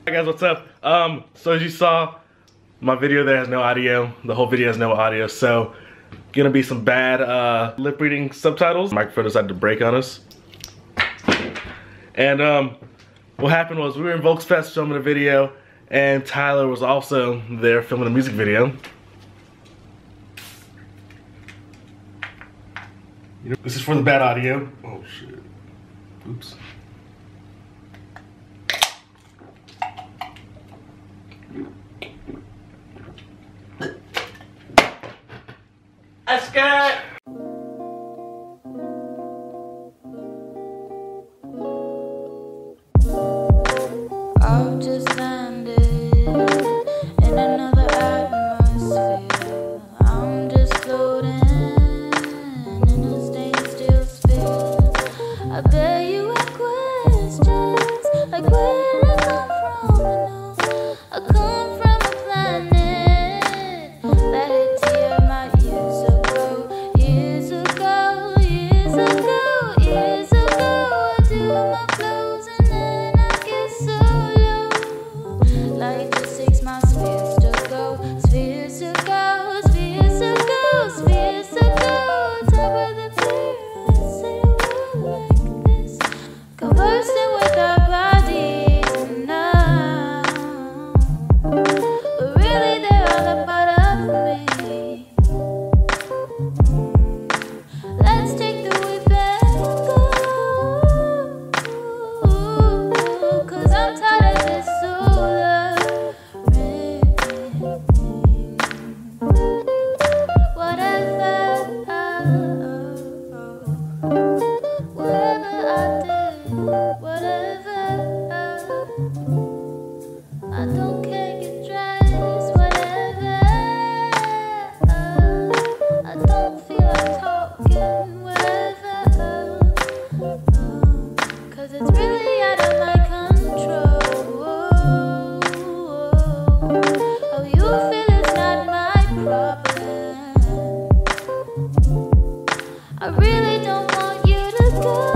Hi guys, what's up? So as you saw, my video there has no audio. The whole video has no audio, so gonna be some bad lip reading subtitles. The microphone decided to break on us. And what happened was we were in VolksFest filming a video, and Tyler was also there filming a music video. This is for the bad audio. Oh shit. Oops. Escape! I've just landed in another atmosphere. I'm just floating in a standstill sphere. I bet you have questions like where I come from. I come from a planet that had tear my years ago, years ago, years ago, years ago. I do my flows and then I get so low, like the 6 miles spheres to go, spheres to go, spheres to go, spheres to go. Top of the pyramid, say a word like this, conversing with our bodies now, but really they're all a part of me. Let's take the way back, cause I'm tired of this solar ring. Whatever I do, whatever I don't care, get dressed, whatever. I don't feel like talking, whatever. Cause it's really out of my control. How you feel is not my problem. I really don't want you to go.